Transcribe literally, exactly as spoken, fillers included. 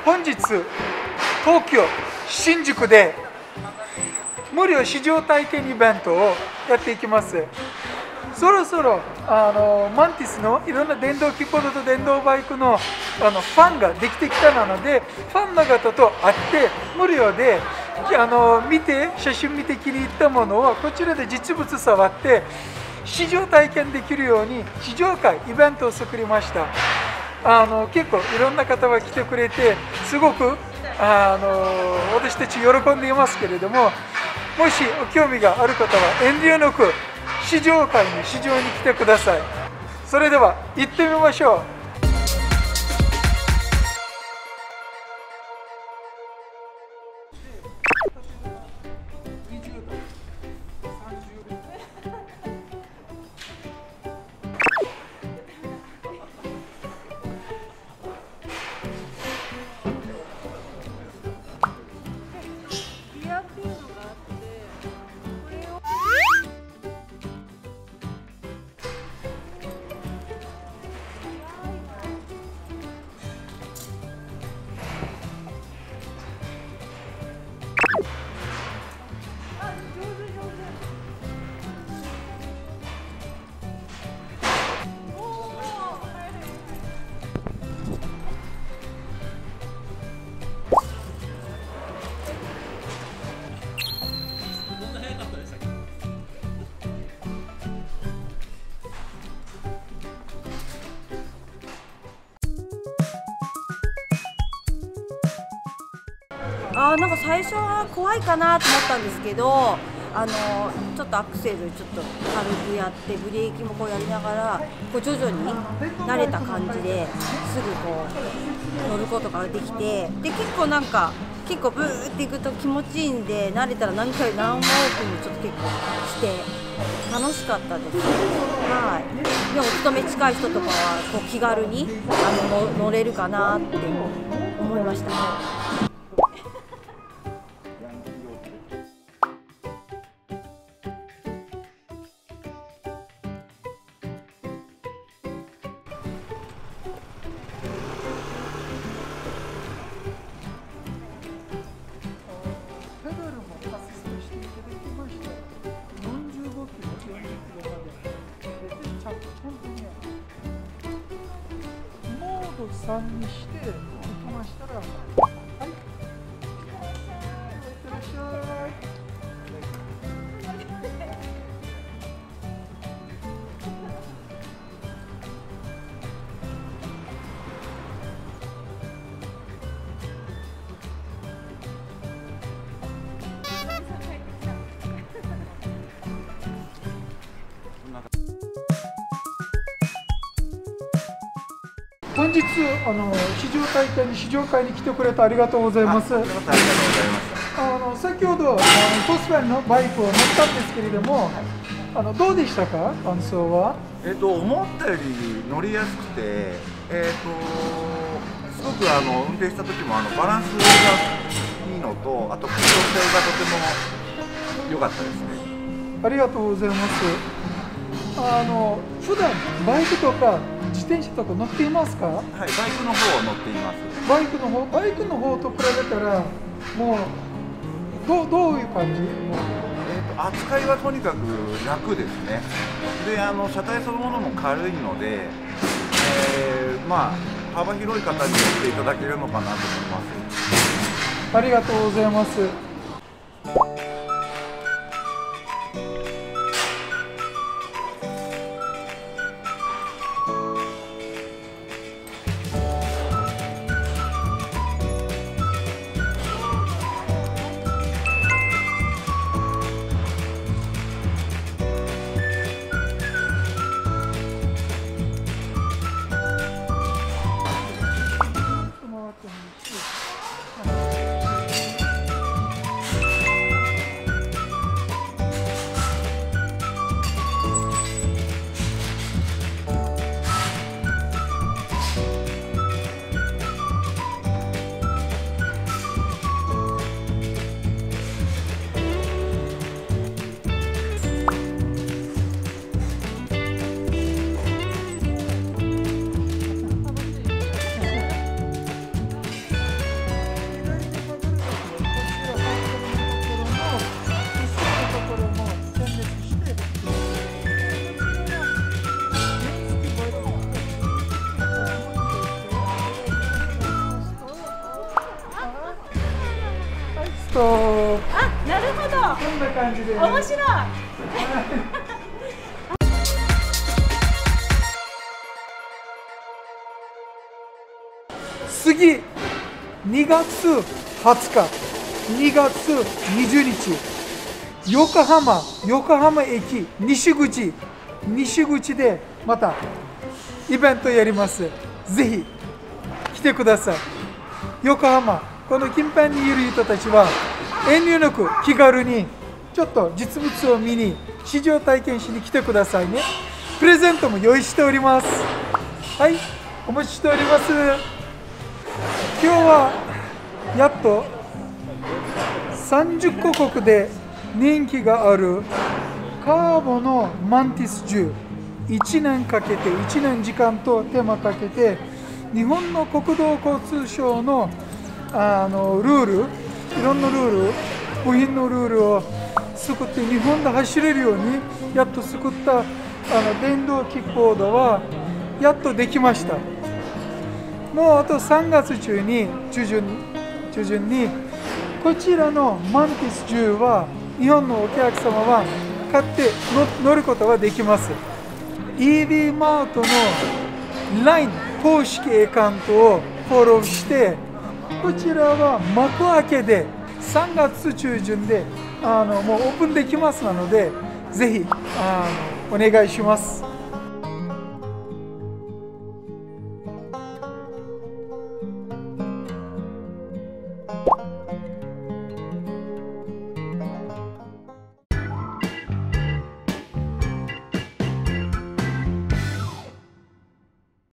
本日東京新宿で無料試乗体験イベントをやっていきます。そろそろあのマンティスのいろんな電動キックボードと電動バイクのあのファンができてきたので、ファンの方と会って無料であの見て写真見て気に入ったものをこちらで実物触って試乗体験できるように試乗会イベントを作りました。あの結構いろんな方が来てくれてすごくあの私たち喜んでいますけれども、もしお興味がある方は遠慮なく試乗会に試乗に来てください。それでは行ってみましょう。 あーなんか最初は怖いかなと思ったんですけど、あのちょっとアクセルちょっと軽くやってブレーキもこうやりながらこう徐々に慣れた感じですぐこう乗ることができて、で結構なんか結構ブーっていくと気持ちいいんで、慣れたら何回何往復もちょっと結構して楽しかったです。はい。でお勤め近い人とかはこう気軽にあの乗れるかなって思いました。 さんにして行きましたら、はい、いってらっしゃい。本日あの試乗体験に試乗会に来てくれてありがとうございます。ありがとうございます。あの先ほどあのトスバンのバイクを乗ったんですけれども、はい、あのどうでしたか、感想は？ えっと思ったより乗りやすくて、えっとすごくあの運転した時もあのバランスがいいのと、あと空調性がとても良かったですね。 ありがとうございます。あの普段バイクとか自転車とか乗っていますか？はい、 バイクの方を乗っています。 バイクの方、バイクの方と比べたらもうどうどういう感じ？ えーと扱いはとにかく楽ですね。で、あの車体そのものも軽いので、えー、まあ幅広い方に乗っていただけるのかなと思います。 ありがとうございます。 そうあ、なるほど。 こんな感じで、ね、 面白い。 次にがつはつか、にがつにじゅうにち、横浜横浜駅西口西口でまたイベントやります。ぜひ来てください。横浜、この近辺にいる人たちは遠慮なく気軽にちょっと実物を見に試乗体験しに来てくださいね。プレゼントも用意しております。はい、お待ちしております。今日はやっとさんじゅっこく国で人気があるカーボのマンティスじゅう、いちねんかけていちねん時間と手間かけて日本の国土交通省のあのルール、いろんなルール、部品のルールを作って日本で走れるようにやっと作ったあの電動キックボードはやっとできました。もうあとさんがつ中に中旬中旬にこちらのマンティスじゅうは日本のお客様は買って乗ることができます。 イーディー マートの ライン 公式アカウントをフォローして、こちらは幕開けでさんがつ中旬であのもうオープンできますので、ぜひあのお願いします。